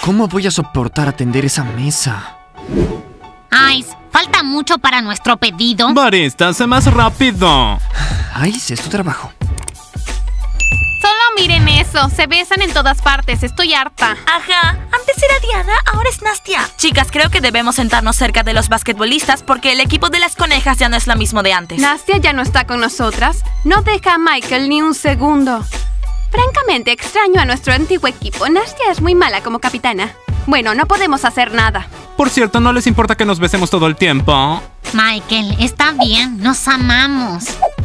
¿Cómo voy a soportar atender esa mesa? Ice, falta mucho para nuestro pedido. Barista, sé más rápido. Ice, es tu trabajo. Solo miren eso, se besan en todas partes, estoy harta. Ajá, antes era Diana, ahora es Nastia. Chicas, creo que debemos sentarnos cerca de los basquetbolistas porque el equipo de las conejas ya no es lo mismo de antes. Nastia ya no está con nosotras, no deja a Michael ni un segundo. Francamente, extraño a nuestro antiguo equipo. Nastia es muy mala como capitana. Bueno, no podemos hacer nada. Por cierto, ¿no les importa que nos besemos todo el tiempo? Michael, está bien, nos amamos.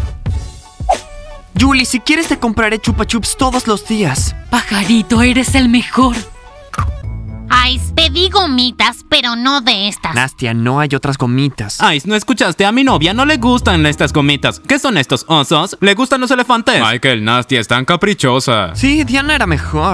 Julie, si quieres te compraré chupa chups todos los días. Pajarito, eres el mejor. Ice, pedí gomitas, pero no de estas. Nastia, no hay otras gomitas. Ice, ¿no escuchaste? A mi novia no le gustan estas gomitas. ¿Qué son estos, osos? ¿Le gustan los elefantes? Michael, Nastia es tan caprichosa. Sí, Diana era mejor.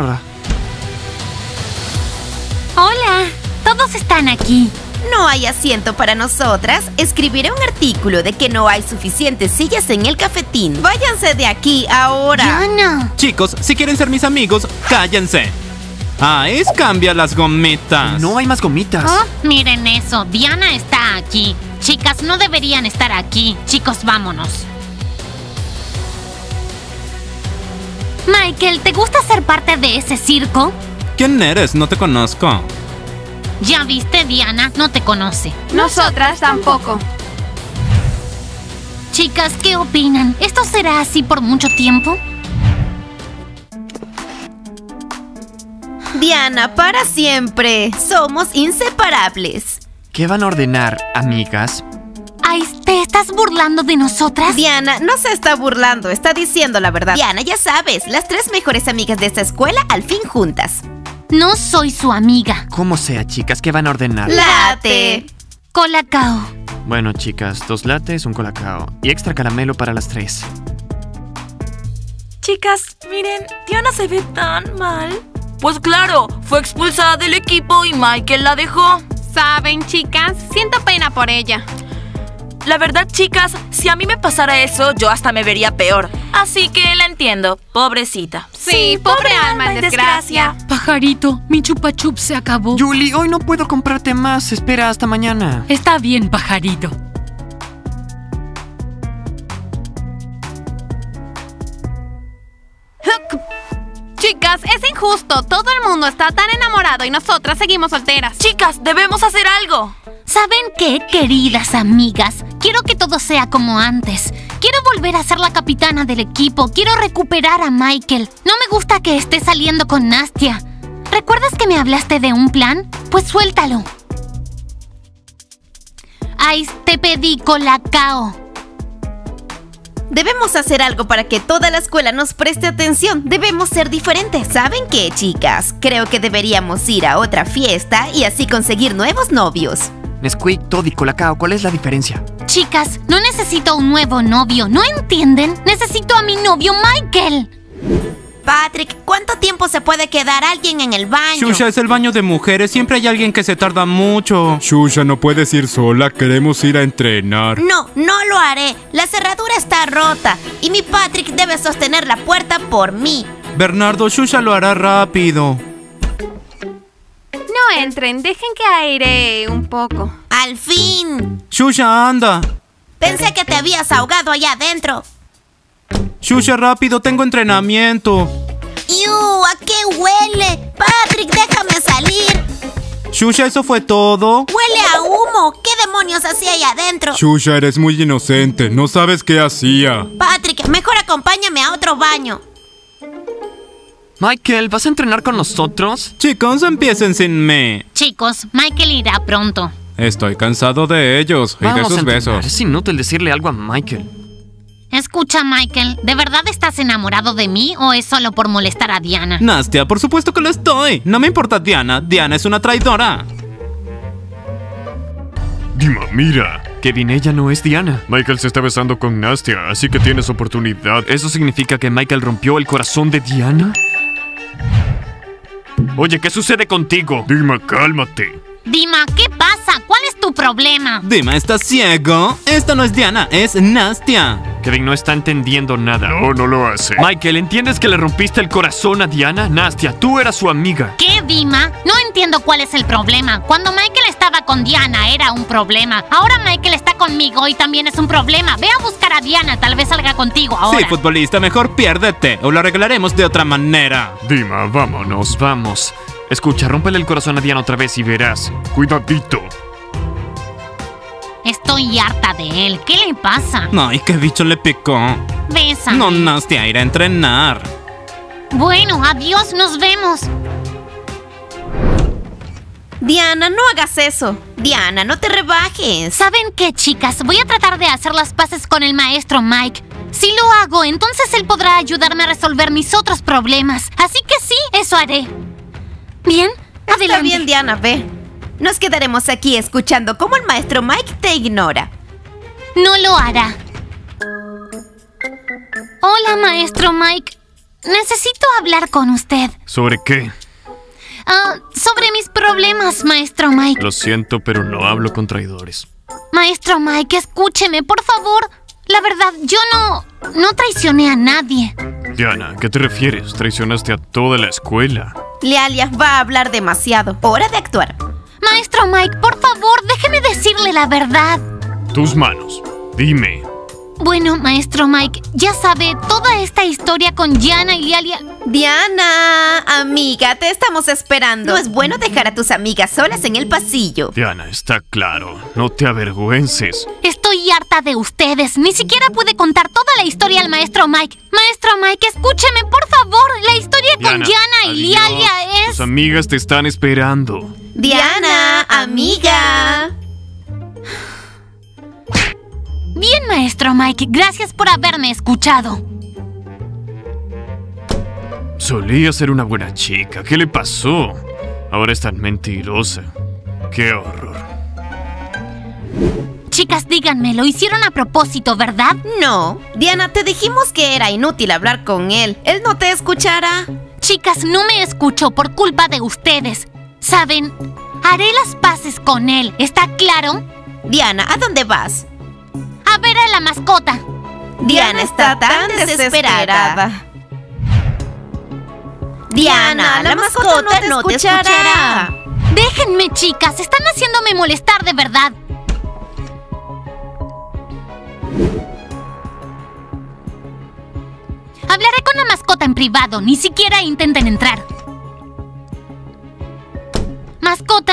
Hola, todos están aquí. No hay asiento para nosotras. Escribiré un artículo de que no hay suficientes sillas en el cafetín. Váyanse de aquí ahora. Diana. Chicos, si quieren ser mis amigos, cállense. Ice, cambia las gomitas. No hay más gomitas. Oh, miren eso, Diana está aquí. Chicas, no deberían estar aquí. Chicos, vámonos. Michael, ¿te gusta ser parte de ese circo? ¿Quién eres? No te conozco. Ya viste, Diana, no te conoce. Nosotras tampoco. Chicas, ¿qué opinan? ¿Esto será así por mucho tiempo? Diana, para siempre. Somos inseparables. ¿Qué van a ordenar, amigas? Ice, ¿te estás burlando de nosotras? Diana no se está burlando, está diciendo la verdad. Diana, ya sabes, las 3 mejores amigas de esta escuela al fin juntas. No soy su amiga. Como sea, chicas, ¿qué van a ordenar? ¡Latte! Colacao. Bueno, chicas, 2 lattes, un colacao y extra caramelo para las 3. Chicas, miren, Diana se ve tan mal. Pues claro, fue expulsada del equipo y Michael la dejó. ¿Saben, chicas? Siento pena por ella. La verdad, chicas, si a mí me pasara eso, yo hasta me vería peor. Así que la entiendo, pobrecita. Sí, pobre alma en desgracia. Pajarito, mi chupa chup se acabó. Julie, hoy no puedo comprarte más. Espera hasta mañana. Está bien, pajarito. Chicas, es injusto. Todo el mundo está tan enamorado y nosotras seguimos solteras. Chicas, debemos hacer algo. ¿Saben qué, queridas amigas? Quiero que todo sea como antes. Quiero volver a ser la capitana del equipo. Quiero recuperar a Michael. No me gusta que esté saliendo con Nastia. ¿Recuerdas que me hablaste de un plan? Pues suéltalo. Ice, te pedí colacao. Debemos hacer algo para que toda la escuela nos preste atención. Debemos ser diferentes. ¿Saben qué, chicas? Creo que deberíamos ir a otra fiesta y así conseguir nuevos novios. Nesquik, Todd y colacao, ¿cuál es la diferencia? Chicas, no necesito un nuevo novio, ¿no entienden? Necesito a mi novio Michael. Patrick, ¿cuánto tiempo se puede quedar alguien en el baño? Shusha, es el baño de mujeres. Siempre hay alguien que se tarda mucho. Shusha, no puedes ir sola. Queremos ir a entrenar. No, no lo haré. La cerradura está rota y mi Patrick debe sostener la puerta por mí. Bernardo, Shusha lo hará rápido. No entren, dejen que airee un poco. ¡Al fin! Shusha, anda. Pensé que te habías ahogado allá adentro. Shusha, rápido, tengo entrenamiento. ¡Iu! ¿A qué huele? Patrick, déjame salir. Shusha, ¿eso fue todo? ¡Huele a humo! ¿Qué demonios hacía allá adentro? Shusha, eres muy inocente. No sabes qué hacía. Patrick, mejor acompáñame a otro baño. Michael, ¿vas a entrenar con nosotros? Chicos, empiecen sin mí. Chicos, Michael irá pronto. Estoy cansado de ellos y de Vamos a sus entrenar. besos. Es inútil decirle algo a Michael. Escucha, Michael, ¿de verdad estás enamorado de mí o es solo por molestar a Diana? Nastia, por supuesto que lo estoy. No me importa Diana. Diana es una traidora. Dima, mira. Kevin, ella no es Diana. Michael se está besando con Nastia, así que tienes oportunidad. ¿Eso significa que Michael rompió el corazón de Diana? Oye, ¿qué sucede contigo? Dima, cálmate. Dima, ¿qué pasa? ¿Cuál es tu problema? Dima, ¿estás ciego? Esta no es Diana, es Nastia. Kevin no está entendiendo nada. No, no lo hace. Michael, ¿entiendes que le rompiste el corazón a Diana? Nastia, tú eras su amiga. ¿Qué, Dima? No entiendo cuál es el problema. Cuando Michael estaba con Diana era un problema. Ahora Michael está conmigo y también es un problema. Ve a buscar a Diana, tal vez salga contigo ahora. Sí, futbolista, mejor piérdete o lo arreglaremos de otra manera. Dima, vámonos. Vamos. Escucha, rómpele el corazón a Diana otra vez y verás. Cuidadito. Estoy harta de él. ¿Qué le pasa? Ay, qué bicho le picó. Bésame. No, Nastia, irá a entrenar. Bueno, adiós, nos vemos. Diana, no hagas eso. Diana, no te rebajes. ¿Saben qué, chicas? Voy a tratar de hacer las paces con el maestro Mike. Si lo hago, entonces él podrá ayudarme a resolver mis otros problemas. Así que sí, eso haré. Bien, adelante. Está bien, Diana, ve. Nos quedaremos aquí escuchando cómo el maestro Mike te ignora. No lo hará. Hola, maestro Mike. Necesito hablar con usted. ¿Sobre qué? Sobre mis problemas, maestro Mike. Lo siento, pero no hablo con traidores. Maestro Mike, escúcheme, por favor. La verdad, yo no traicioné a nadie. Diana, ¿a qué te refieres? Traicionaste a toda la escuela. Lealia va a hablar demasiado. Hora de actuar. Maestro Mike, por favor, déjeme decirle la verdad. Tus manos. Dime. Bueno, maestro Mike, ya sabe, toda esta historia con Diana y Lealia... Diana, amiga, te estamos esperando. No es bueno dejar a tus amigas solas en el pasillo. Diana, está claro. No te avergüences. Estoy harta de ustedes. Ni siquiera pude contar toda la historia al maestro Mike. Maestro Mike, escúcheme, por favor. La historia con Diana y Lealia es... Tus amigas te están esperando. Diana, amiga. Bien, maestro Mike. Gracias por haberme escuchado. Solía ser una buena chica. ¿Qué le pasó? Ahora es tan mentirosa. ¡Qué horror! Chicas, díganme, lo hicieron a propósito, ¿verdad? No. Diana, te dijimos que era inútil hablar con él. Él no te escuchará. Chicas, no me escucho por culpa de ustedes. ¿Saben? Haré las paces con él. ¿Está claro? Diana, ¿a dónde vas? A ver a la mascota. Diana está tan desesperada. Diana, la mascota no te escuchará. Déjenme, chicas. Están haciéndome molestar de verdad. Hablaré con la mascota en privado. Ni siquiera intenten entrar. ¿Mascota?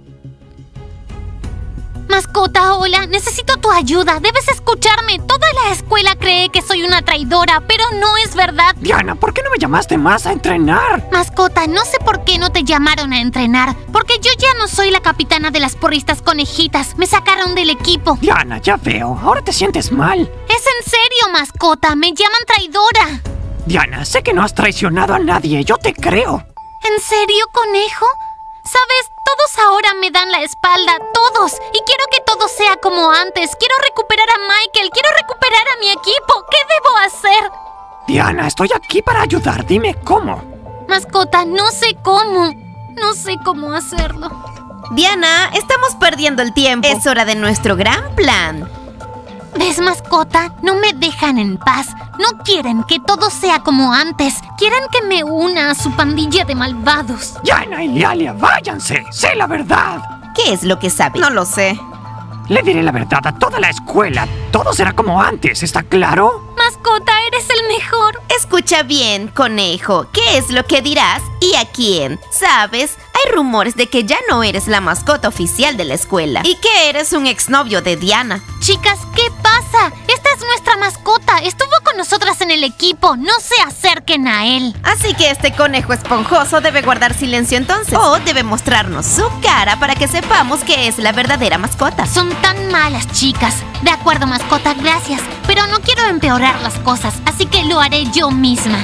Mascota, hola. Necesito tu ayuda. Debes escucharme. Toda la escuela cree que soy una traidora, pero no es verdad. Diana, ¿por qué no me llamaste más a entrenar? Mascota, no sé por qué no te llamaron a entrenar. Porque yo ya no soy la capitana de las porristas conejitas. Me sacaron del equipo. Diana, ya veo. Ahora te sientes mal. Es en serio, mascota. Me llaman traidora. Diana, sé que no has traicionado a nadie. Yo te creo. ¿En serio, conejo? ¿Sabes? Todos ahora me dan la espalda, todos. Y quiero que todo sea como antes. Quiero recuperar a Michael, quiero recuperar a mi equipo. ¿Qué debo hacer? Diana, estoy aquí para ayudar. Dime cómo. Mascota, no sé cómo. No sé cómo hacerlo. Diana, estamos perdiendo el tiempo. Es hora de nuestro gran plan. ¿Ves, mascota? No me dejan en paz. No quieren que todo sea como antes. Quieren que me una a su pandilla de malvados. Diana y Lealia, váyanse. Sé la verdad. ¿Qué es lo que sabe? No lo sé. Le diré la verdad a toda la escuela. Todo será como antes, ¿está claro? Mascota, eres el mejor. Escucha bien, conejo. ¿Qué es lo que dirás y a quién? ¿Sabes? Hay rumores de que ya no eres la mascota oficial de la escuela y que eres un exnovio de Diana. Chicas, ¿qué pasa? Esta es nuestra mascota. Estuvo con nosotras en el equipo. No se acerquen a él. Así que este conejo esponjoso debe guardar silencio entonces. O debe mostrarnos su cara para que sepamos que es la verdadera mascota. Son tan malas, chicas. De acuerdo, mascota, gracias. Pero no quiero empeorar las cosas, así que lo haré yo misma.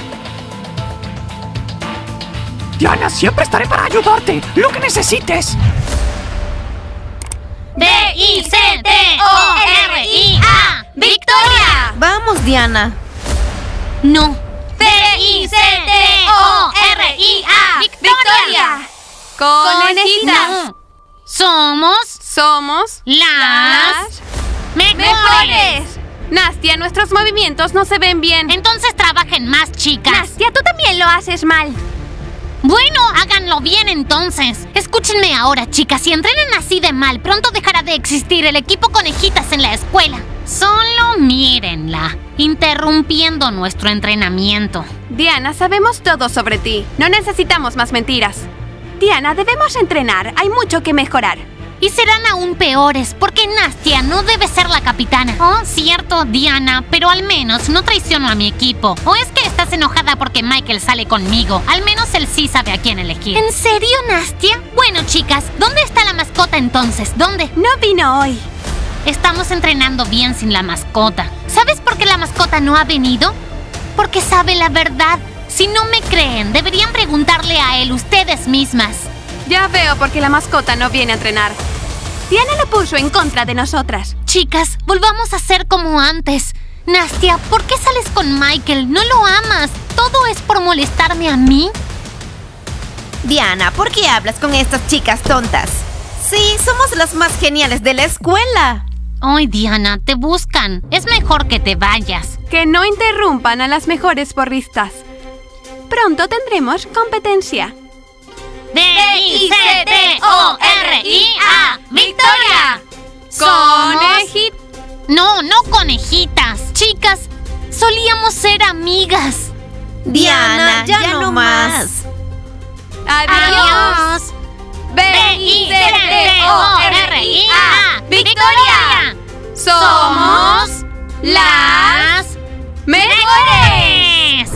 Diana, siempre estaré para ayudarte. Lo que necesites. V-I-C-T-O-R-I-A. ¡Victoria! Vamos, Diana. No. V-I-C-T-O-R-I-A. ¡Victoria! ¡Conejita! No. Somos las mejores. Nastia, nuestros movimientos no se ven bien. Entonces trabajen más, chicas. Nastia, tú también lo haces mal. Bueno, háganlo bien entonces. Escúchenme ahora, chicas. Si entrenan así de mal, pronto dejará de existir el equipo conejitas en la escuela. Solo mírenla, interrumpiendo nuestro entrenamiento. Diana, sabemos todo sobre ti. No necesitamos más mentiras. Diana, debemos entrenar. Hay mucho que mejorar. Y serán aún peores, porque Nastia no debe ser la capitana. Oh, cierto, Diana, pero al menos no traiciono a mi equipo. ¿O es que estás enojada porque Michael sale conmigo? Al menos él sí sabe a quién elegir. ¿En serio, Nastia? Bueno, chicas, ¿dónde está la mascota entonces? ¿Dónde? No vino hoy. Estamos entrenando bien sin la mascota. ¿Sabes por qué la mascota no ha venido? Porque sabe la verdad. Si no me creen, deberían preguntarle a él ustedes mismas. Ya veo por qué la mascota no viene a entrenar. Diana lo puso en contra de nosotras. Chicas, volvamos a ser como antes. Nastia, ¿por qué sales con Michael? No lo amas. ¿Todo es por molestarme a mí? Diana, ¿por qué hablas con estas chicas tontas? Sí, somos las más geniales de la escuela. Ay, Diana, te buscan. Es mejor que te vayas. Que no interrumpan a las mejores porristas. Pronto tendremos competencia. ¡V-I-C-T-O-R-I-A! ¡Victoria! ¡Conejita! No, no conejitas. Chicas, solíamos ser amigas. Diana, ya no más. ¡Adiós! ¡V-I-C-T-O-R-I-A! ¡Victoria! ¡Somos las mejores!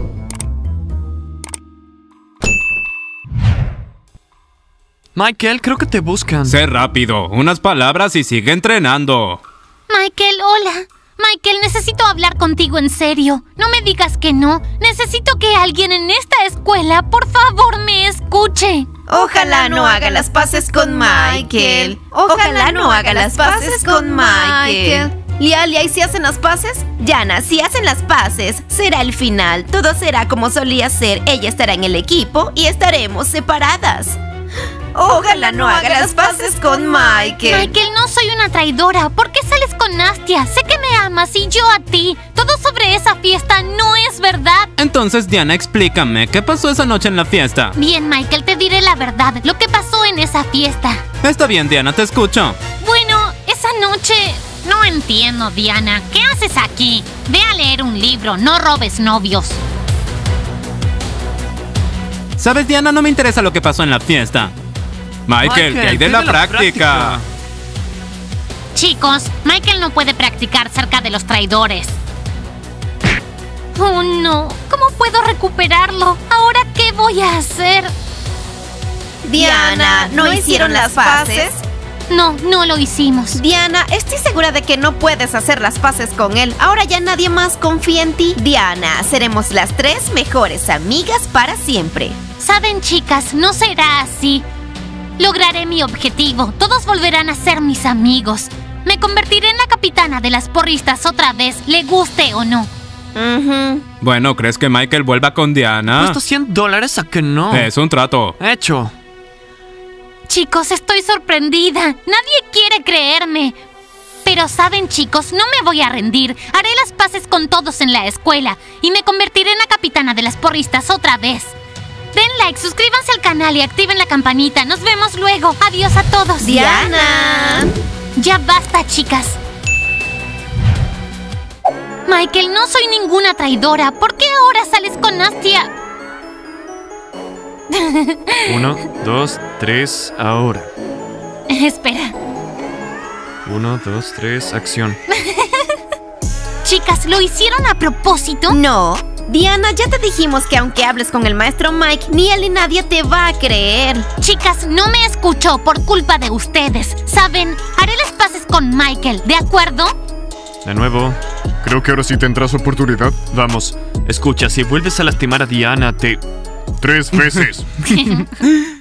Michael, creo que te buscan. Sé rápido, unas palabras y sigue entrenando. Michael, hola. Michael, necesito hablar contigo en serio. No me digas que no. Necesito que alguien en esta escuela, por favor, me escuche. Ojalá no haga las paces con Michael. Ojalá no haga las paces con Michael. Lialia, ¿y si hacen las paces? Yana, si hacen las paces, será el final. Todo será como solía ser. Ella estará en el equipo y estaremos separadas. Ojalá no haga las paces con Michael. Michael, no soy una traidora. ¿Por qué sales con Nastia? Sé que me amas y yo a ti. Todo sobre esa fiesta no es verdad. Entonces, Diana, explícame, ¿qué pasó esa noche en la fiesta? Bien, Michael, te diré la verdad. Lo que pasó en esa fiesta. Está bien, Diana, te escucho. Bueno, esa noche... No entiendo, Diana. ¿Qué haces aquí? Ve a leer un libro, no robes novios. ¿Sabes, Diana? No me interesa lo que pasó en la fiesta. Michael, ¿qué hay de la práctica? Chicos, Michael no puede practicar cerca de los traidores. Oh, no. ¿Cómo puedo recuperarlo? ¿Ahora qué voy a hacer? Diana, ¿no hicieron las paces? No, no lo hicimos. Diana, estoy segura de que no puedes hacer las paces con él. Ahora ya nadie más confía en ti. Diana, seremos las 3 mejores amigas para siempre. Saben, chicas, no será así. Lograré mi objetivo. Todos volverán a ser mis amigos. Me convertiré en la capitana de las porristas otra vez, le guste o no. Bueno, ¿crees que Michael vuelva con Diana? ¿Cuesta $100 a que no? Es un trato. Hecho. Chicos, estoy sorprendida. Nadie quiere creerme. Pero saben, chicos, no me voy a rendir. Haré las paces con todos en la escuela y me convertiré en la capitana de las porristas otra vez. Den like, suscríbanse al canal y activen la campanita. Nos vemos luego. Adiós a todos. Diana. Ya basta, chicas. Michael, no soy ninguna traidora. ¿Por qué ahora sales con Nastia? 1, 2, 3, ahora. Espera. 1, 2, 3, acción. Chicas, ¿lo hicieron a propósito? No. Diana, ya te dijimos que aunque hables con el maestro Mike, ni él ni nadie te va a creer. Chicas, no me escuchó por culpa de ustedes. ¿Saben? Haré las paces con Michael, ¿de acuerdo? De nuevo. Creo que ahora sí tendrás oportunidad. Vamos. Escucha, si vuelves a lastimar a Diana, te... 3 veces.